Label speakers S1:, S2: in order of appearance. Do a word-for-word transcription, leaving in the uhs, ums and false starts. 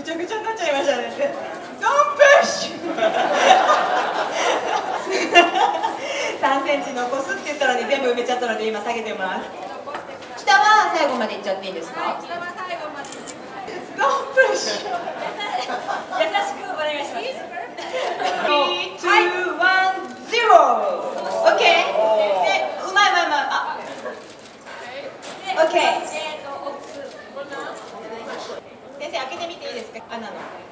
S1: ぐちゃぐちゃになっちゃいましたね。ドンプッシュさんセンチ残すって言ったのに全部埋めちゃったので今下げてます。下は最後までいっちゃっていいですか？下は最後まで。ドンプッシュ優しくお願いします。three, two, one, zero! OK! で、うまいうまいうまい。あ OK! 先生開けてみていいですか？穴の。